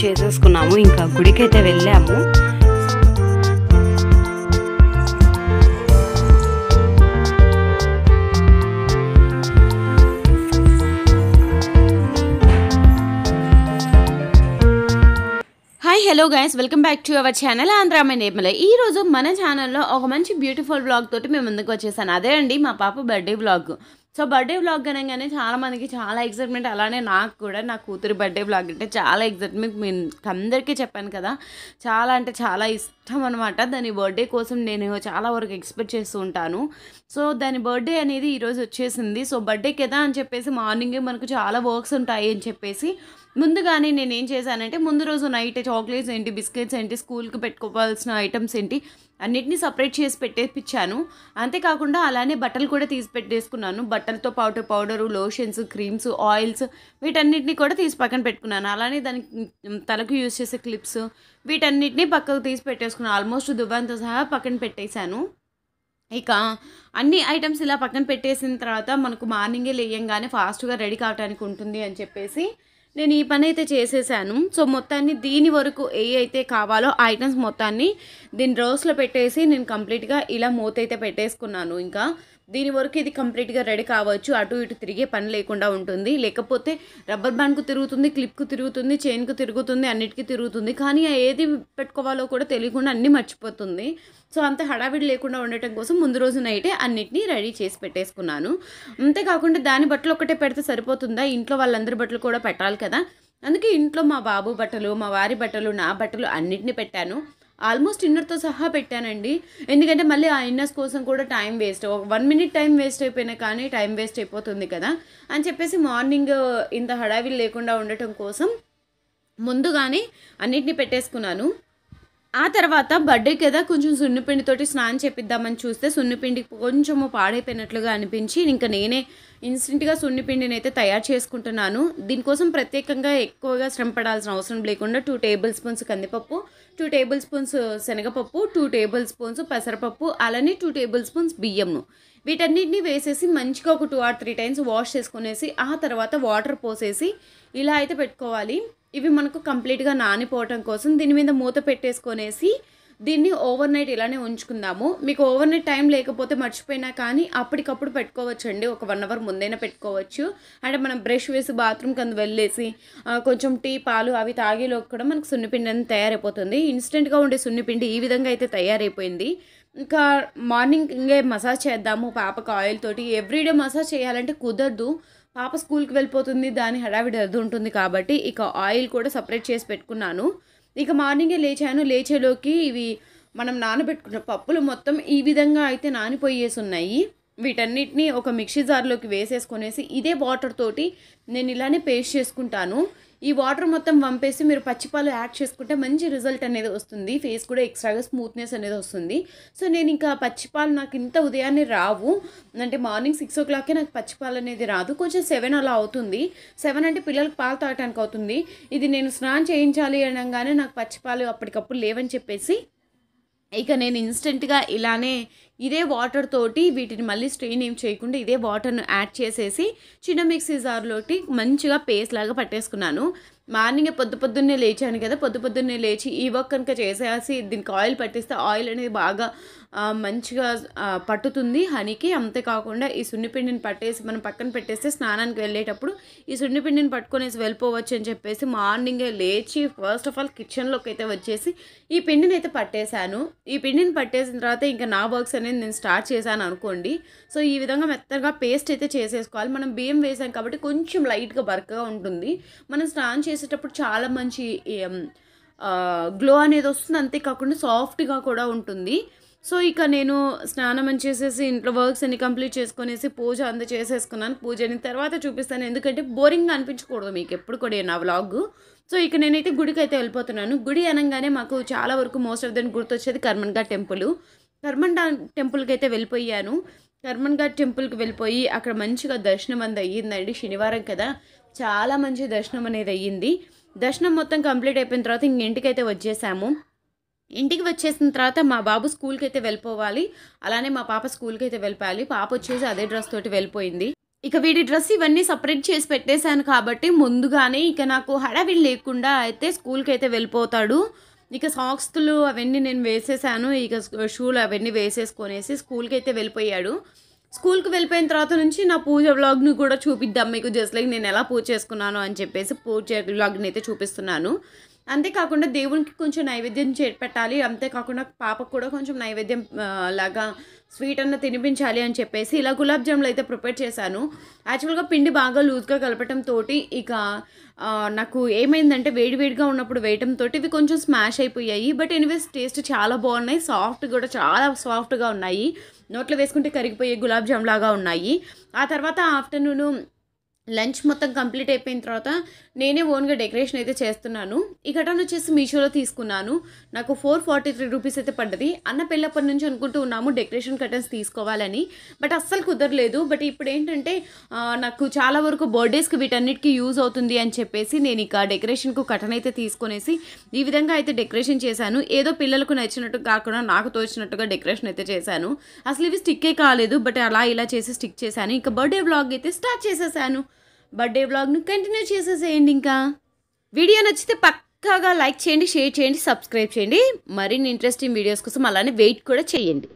చేసేసుకున్నాము. ఇంకా గుడికైతే వెళ్ళాము. Hello guys, welcome back to our channel ఆంధ్రామె నేర్మల. ఈరోజు మన ఛానల్లో ఒక మంచి బ్యూటిఫుల్ వ్లాగ్ తోటి మేము ముందుకు వచ్చేసాను. అదే అండి మా పాప birthday vlog. So birthday vlog అనగానే చాలామందికి చాలా ఎక్సైట్మెంట్. అలానే నాకు కూడా నా కూతురు బర్త్డే వ్లాగ్ అంటే చాలా ఎక్సైట్మెంట్. మీకు అందరికీ చెప్పాను కదా, చాలా అంటే చాలా ఇష్టం అనమాట. దాని బర్త్డే కోసం నేను చాలా వరకు ఎక్స్పెక్ట్ చేస్తూ ఉంటాను. సో దాని బర్త్డే అనేది ఈరోజు వచ్చేసింది. సో బర్త్డే కదా అని చెప్పేసి మార్నింగే మనకు చాలా వర్క్స్ ఉంటాయి అని చెప్పేసి ముందుగానే నేను ఏం చేశానంటే, ముందు రోజు నైట్ చాక్లెట్స్ ఏంటి, బిస్కెట్స్ ఏంటి, స్కూల్కి పెట్టుకోవాల్సిన ఐటమ్స్ ఏంటి అన్నిటినీ సపరేట్ చేసి పెట్టేపించాను. అంతేకాకుండా అలానే బట్టలు కూడా తీసి పెట్టేసుకున్నాను. బట్టలతో పాటు పౌడరు, లోషన్స్, క్రీమ్స్, ఆయిల్స్ వీటన్నిటిని కూడా తీసి పక్కన పెట్టుకున్నాను. అలానే దానికి తలకు యూజ్ చేసే క్లిప్స్ వీటన్నిటిని పక్కకు తీసి పెట్టేసుకున్నాను. ఆల్మోస్ట్ దువ్వాంతో సహా పక్కన పెట్టేశాను. ఇక అన్ని ఐటమ్స్ ఇలా పక్కన పెట్టేసిన తర్వాత మనకు మార్నింగే లేయంగానే ఫాస్ట్గా రెడీ కావడానికి ఉంటుంది అని చెప్పేసి నేను ఈ పని అయితే చేసేసాను. సో మొత్తాన్ని దీని వరకు ఏ అయితే కావాలో ఆ ఐటమ్స్ మొత్తాన్ని దీని రోస్లో పెట్టేసి నేను కంప్లీట్గా ఇలా మూత అయితే పెట్టేసుకున్నాను. ఇంకా దీని వరకు ఇది కంప్లీట్గా రెడీ కావచ్చు. అటు ఇటు తిరిగే పని లేకుండా ఉంటుంది. లేకపోతే రబ్బర్ బ్యాండ్కు తిరుగుతుంది, క్లిప్కు తిరుగుతుంది, చైన్కు తిరుగుతుంది, అన్నిటికీ తిరుగుతుంది. కానీ ఏది పెట్టుకోవాలో కూడా తెలియకుండా అన్నీ మర్చిపోతుంది. సో అంత హడావిడి లేకుండా ఉండటం కోసం ముందు రోజు నైటే అన్నిటినీ రెడీ చేసి పెట్టేసుకున్నాను. అంతేకాకుండా దాని బట్టలు ఒకటే పెడితే సరిపోతుందా, ఇంట్లో వాళ్ళందరి బట్టలు కూడా పెట్టాలి కదా. అందుకే ఇంట్లో మా బాబు బట్టలు, మా వారి బట్టలు, నా బట్టలు అన్నిటినీ పెట్టాను. ఆల్మోస్ట్ ఇన్నర్తో సహా పెట్టానండి. ఎందుకంటే మళ్ళీ ఆ ఇన్నర్స్ కోసం కూడా time waste, 1 minute time waste అయిపోయినా కానీ టైం వేస్ట్ అయిపోతుంది కదా అని చెప్పేసి మార్నింగ్ ఇంత హడావిడి లేకుండా ఉండటం కోసం ముందుగానే అన్నిటినీ పెట్టేసుకున్నాను. ఆ తర్వాత బర్త్డే కదా కొంచెం సున్నిపిండితోటి స్నానం చేపిద్దామని చూస్తే సున్నిపిండి కొంచెము పాడైపోయినట్లుగా అనిపించి ఇంకా నేనే ఇన్స్టెంట్గా సున్నిపిండిని అయితే తయారు చేసుకుంటున్నాను. దీనికోసం ప్రత్యేకంగా ఎక్కువగా శ్రమ పడాల్సిన అవసరం లేకుండా 2 tablespoons కందిపప్పు, 2 tablespoons శనగపప్పు, 2 tablespoons పెసరపప్పు, అలానే 2 tablespoons బియ్యము వీటన్నిటిని వేసేసి మంచిగా ఒక 2 or 3 times వాష్ చేసుకునేసి ఆ తర్వాత వాటర్ పోసేసి ఇలా అయితే పెట్టుకోవాలి. ఇవి మనకు కంప్లీట్గా నానిపోవటం కోసం దీని మీద మూత పెట్టేసుకొనేసి దీన్ని ఓవర్ నైట్ ఇలానే ఉంచుకుందాము. మీకు ఓవర్ నైట్ టైం లేకపోతే మర్చిపోయినా కానీ అప్పటికప్పుడు పెట్టుకోవచ్చు అండి. ఒక 1 hour ముందైనా పెట్టుకోవచ్చు. అంటే మనం బ్రష్ వేసి బాత్రూమ్కి అందు వెళ్ళేసి కొంచెం టీ, పాలు అవి తాగేలోకి కూడా మనకు సున్నిపిండి అనేది తయారైపోతుంది. ఇన్స్టెంట్గా ఉండే సున్నిపిండి ఈ విధంగా అయితే తయారైపోయింది. ఇంకా మార్నింగ్ ఇంకే మసాజ్ చేద్దాము పాపకు ఆయిల్ తోటి. ఎవ్రీడే మసాజ్ చేయాలంటే కుదరదు, పాప స్కూల్కి వెళ్ళిపోతుంది, దాని హడావిడి అది ఉంటుంది కాబట్టి ఇక ఆయిల్ కూడా సపరేట్ చేసి పెట్టుకున్నాను. ఇక మార్నింగే లేచాను. లేచేలోకి ఇవి మనం నానబెట్టుకున్న పప్పులు మొత్తం ఈ విధంగా అయితే నానిపోయేసి ఉన్నాయి. వీటన్నిటిని ఒక మిక్సీ జార్లోకి వేసేసుకొనేసి ఇదే వాటర్ తోటి నేను ఇలానే పేస్ట్ చేసుకుంటాను. ఈ వాటర్ మొత్తం వంపేసి మీరు పచ్చిపాలు యాడ్ చేసుకుంటే మంచి రిజల్ట్ అనేది వస్తుంది. ఫేస్ కూడా ఎక్స్ట్రాగా స్మూత్నెస్ అనేది వస్తుంది. సో నేను ఇంకా పచ్చిపాలు నాకు ఇంత ఉదయాన్నే రావు, అంటే మార్నింగ్ 6 o'clock నాకు పచ్చిపాలు అనేది రాదు. కొంచెం 7 అలా అవుతుంది. 7 అంటే పిల్లలకు పాలు తాగటానికి అవుతుంది. ఇది నేను స్నానం చేయించాలి అనగానే నాకు పచ్చిపాలు అప్పటికప్పుడు లేవని చెప్పేసి ఇక నేను ఇన్స్టెంట్గా ఇలానే ఇదే వాటర్ తోటి వీటిని మళ్ళీ స్ట్రెయిన్ ఏం చేయకుండా ఇదే వాటర్ను యాడ్ చేసేసి చిన్న మిక్సీ జార్లోకి మంచిగా పేస్ట్ లాగా పట్టేసుకున్నాను. మార్నింగే పొద్దున్నే లేచాను కదా, పొద్దున్నే లేచి ఈ వర్క్ కనుక చేసేసి దీనికి ఆయిల్ పట్టిస్తే ఆయిల్ అనేది బాగా మంచిగా పట్టుతుంది హనీకి. అంతేకాకుండా ఈ సున్నిపిండిని పట్టేసి మనం పక్కన పెట్టేస్తే స్నానానికి వెళ్ళేటప్పుడు ఈ సున్నిపిండిని పట్టుకొనేసి వెళ్ళిపోవచ్చు అని చెప్పేసి మార్నింగే లేచి ఫస్ట్ ఆఫ్ ఆల్ కిచెన్లోకి అయితే వచ్చేసి ఈ పిండిని అయితే పట్టేశాను. ఈ పిండిని పట్టేసిన తర్వాత ఇంకా నా వర్క్స్ అనేది నేను స్టార్ట్ చేశాను అనుకోండి. సో ఈ విధంగా మెత్తగా పేస్ట్ అయితే చేసేసుకోవాలి. మనం బియ్యం వేసాం కాబట్టి కొంచెం లైట్గా బరకగా ఉంటుంది. మనం స్నానం చేసేటప్పుడు చాలా మంచి గ్లో అనేది వస్తుంది. అంతేకాకుండా సాఫ్ట్గా కూడా ఉంటుంది. సో ఇక నేను స్నానం అని చేసేసి ఇంట్లో వర్క్స్ అన్ని కంప్లీట్ చేసుకునేసి పూజ అంతా చేసేసుకున్నాను. పూజని తర్వాత చూపిస్తాను, ఎందుకంటే బోరింగ్గా అనిపించకూడదు మీకు ఎప్పుడు కూడా నా వ్లాగ్. సో ఇక నేనైతే గుడికి అయితే వెళ్ళిపోతున్నాను. గుడి అనగానే మాకు చాలా వరకు మోస్ట్ ఆఫ్ దెన్ గుర్తొచ్చేది కర్మన్ ఘాట్ టెంపుల్. కర్మన్ టెంపుల్కి అయితే వెళ్ళిపోయాను. కర్మన్ ఘాట్ టెంపుల్కి వెళ్ళిపోయి అక్కడ మంచిగా దర్శనం అనేది అయ్యిందండి. శనివారం కదా, చాలా మంచి దర్శనం అనేది అయ్యింది. దర్శనం మొత్తం కంప్లీట్ అయిపోయిన తర్వాత ఇంటికైతే వచ్చేసాము. ఇంటికి వచ్చేసిన తర్వాత మా బాబు స్కూల్కి అయితే వెళ్ళిపోవాలి, అలానే మా పాప స్కూల్కి అయితే వెళ్ళిపోవాలి. పాప వచ్చేసి అదే డ్రెస్ తోటి వెళ్ళిపోయింది. ఇక వీడి డ్రెస్ ఇవన్నీ సెపరేట్ చేసి పెట్టేశాను కాబట్టి ముందుగానే ఇక నాకు హడావిడి లేకుండా అయితే స్కూల్‌కైతే వెళ్ళిపోతాడు. ఇక సాక్స్‌లు అవన్నీ నేను వేసేసాను. ఇక షూలు అవన్నీ వేసేసుకొనేసి స్కూల్‌కైతే వెళ్ళిపోయాడు. స్కూల్‌కి వెళ్ళిపోయిన తర్వాత నుంచి నా పూజ వ్లాగ్‌ని కూడా చూపిద్దాం మీకు జస్ట్ లైక్ నేను ఎలా పూజ చేసుకున్నాను అని చెప్పేసి పూజ వ్లాగ్‌ని అయితే చూపిస్తున్నాను. అంతేకాకుండా దేవునికి కొంచెం నైవేద్యం పెట్టాలి. అంతేకాకుండా పాపకు కూడా కొంచెం నైవేద్యం లాగా స్వీట్ అన్న తినిపించాలి అని చెప్పేసి ఇలా గులాబ్ జాములు అయితే ప్రిపేర్ చేశాను. యాక్చువల్‌గా పిండి బాగా లూజ్‌గా కలపటంతోటి ఇక నాకు ఏమైందంటే వేడివేడిగా ఉన్నప్పుడు వేయటంతోటి ఇవి కొంచెం స్మాష్ అయిపోయాయి. బట్ ఎనీవేస్ టేస్ట్ చాలా బాగున్నాయి. సాఫ్ట్ కూడా చాలా సాఫ్ట్‌గా ఉన్నాయి. నోట్లో వేసుకుంటే కరిగిపోయే గులాబ్ జామ్ లాగా ఉన్నాయి. ఆ తర్వాత ఆఫ్టర్‌నూను లంచ్ మొత్తం కంప్లీట్ అయిపోయిన తర్వాత నేనే ఓన్గా డెకరేషన్ అయితే చేస్తున్నాను. ఈ కటన్ వచ్చేసి మీషోలో తీసుకున్నాను. నాకు 443 రూపీస్ అయితే పడ్డది. అన్న పెళ్ళప్పటి నుంచి అనుకుంటూ ఉన్నాము డెకరేషన్ కటన్స్ తీసుకోవాలని. బట్ అస్సలు కుదరలేదు. బట్ ఇప్పుడు ఏంటంటే నాకు చాలా వరకు బర్త్డేస్కి వీటన్నిటికీ యూజ్ అవుతుంది అని చెప్పేసి నేను ఇక డెకరేషన్కు కటన్ అయితే తీసుకొనేసి ఈ విధంగా అయితే డెకరేషన్ చేశాను. ఏదో పిల్లలకు నచ్చినట్టు కాకుండా నాకు తోచినట్టుగా డెకరేషన్ అయితే చేశాను. అసలు ఇవి స్టిక్కే కాలేదు. బట్ అలా ఇలా చేసి స్టిక్ చేశాను. ఇక బర్త్డే వ్లాగ్ అయితే స్టార్ట్ చేసేసాను. బర్త్డే వ్లాగ్ను కంటిన్యూ చేసేసేయండి. ఇంకా వీడియో నచ్చితే పక్కాగా లైక్ చేయండి, షేర్ చేయండి, సబ్స్క్రైబ్ చేయండి. మరిన్ని ఇంట్రెస్టింగ్ వీడియోస్ కోసం అలానే వెయిట్ కూడా చేయండి.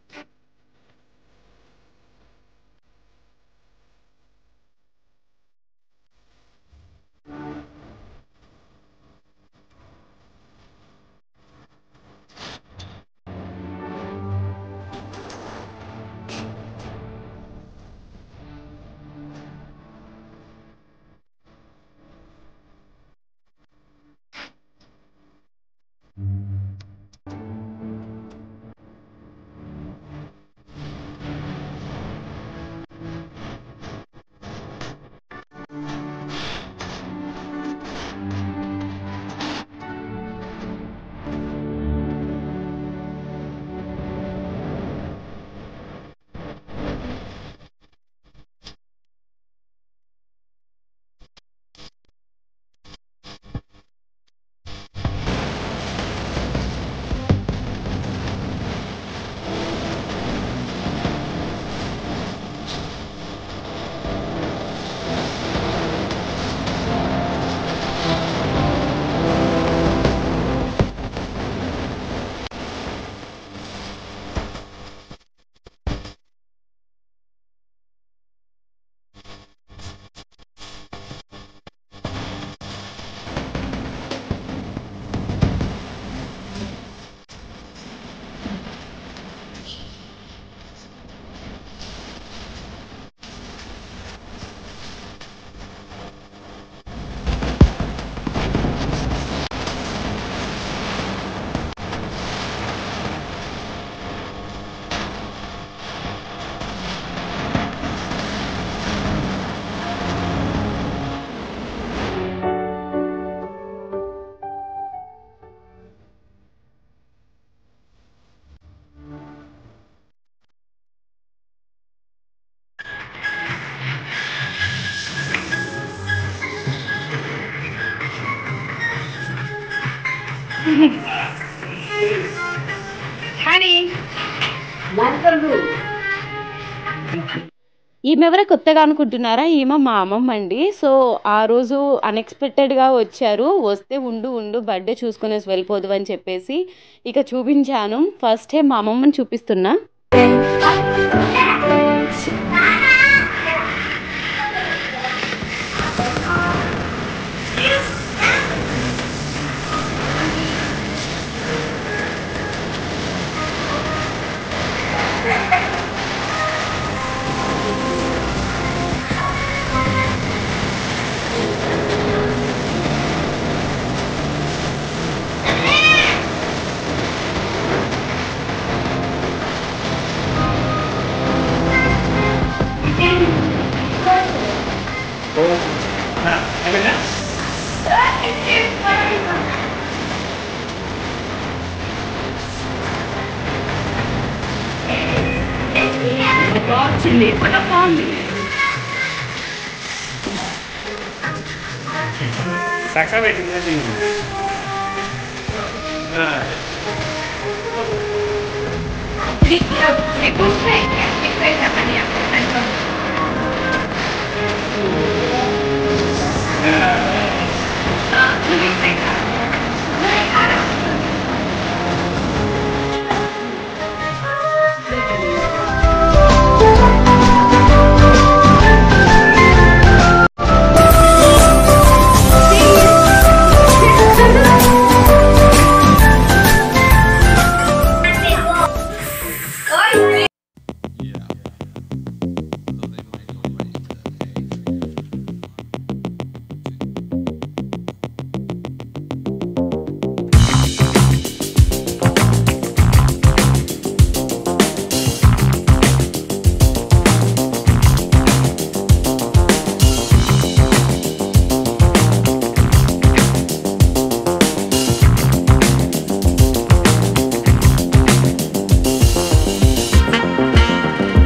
ఈమెవరో కొత్తగా అనుకుంటున్నారా? ఈమె మా అమ్మమ్మ అండి. సో ఆ రోజు అన్ఎక్స్పెక్టెడ్గా వచ్చారు. వస్తే ఉండు ఉండు బర్త్డే చూసుకునేసి వెళ్ళిపోదు అని చెప్పేసి ఇక చూపించాను. ఫస్ట్ టైం మా అమ్మమ్మని చూపిస్తున్నా. Saksa waiting for you. Moving